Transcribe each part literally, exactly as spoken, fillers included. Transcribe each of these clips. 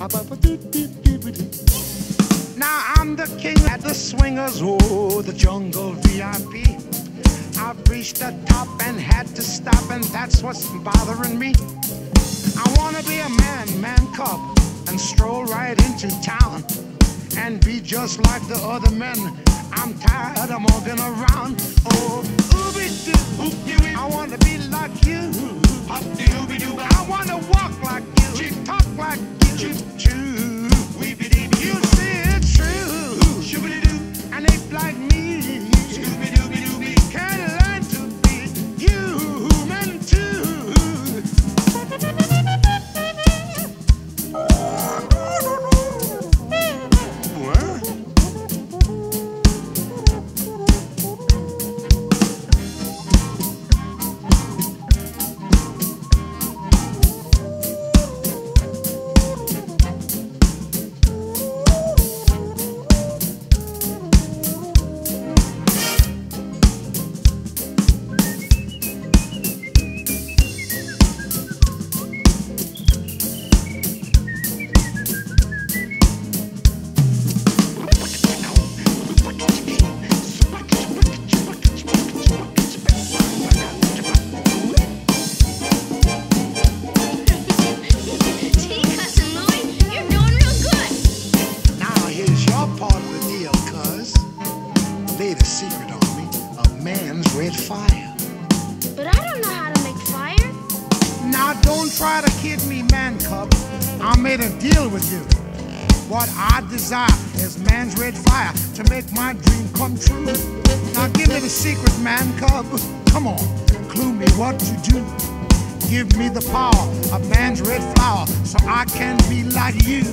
Now I'm the king at the swingers, oh, the jungle V I P. I've reached the top and had to stop, and that's what's bothering me. I wanna be a man, man cub, and stroll right into town and be just like the other men. I'm tired of walking around. Oh, ooby-doo, I wanna be like you. I wanna walk like you, talk like you, too. You see it's true, and ape like me can learn to be human too. The secret on me, a man's red fire. But I don't know how to make fire. Now don't try to kid me, man cub. I made a deal with you. What I desire is man's red fire to make my dream come true. Now give me the secret, man cub. Come on, clue me what to do. Give me the power of man's red flower so I can be like you.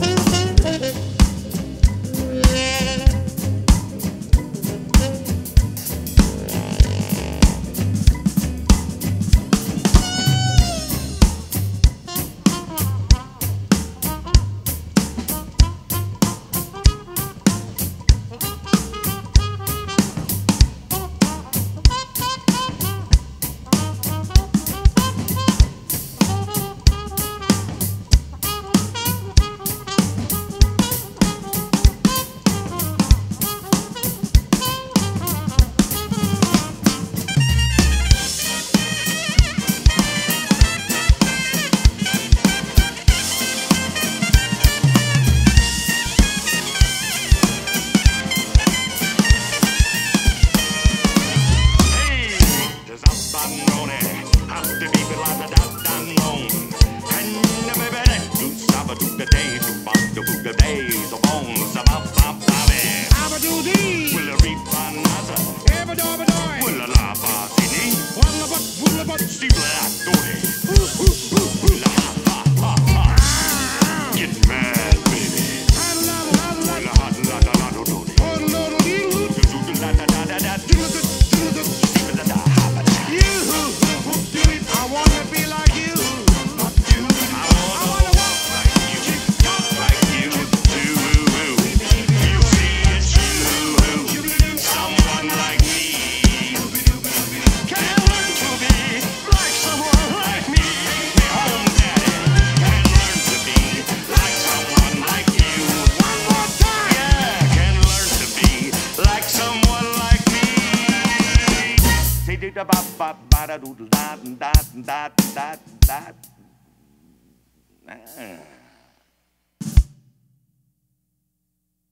da ba ba ba da doodle da da da da da da. Ah.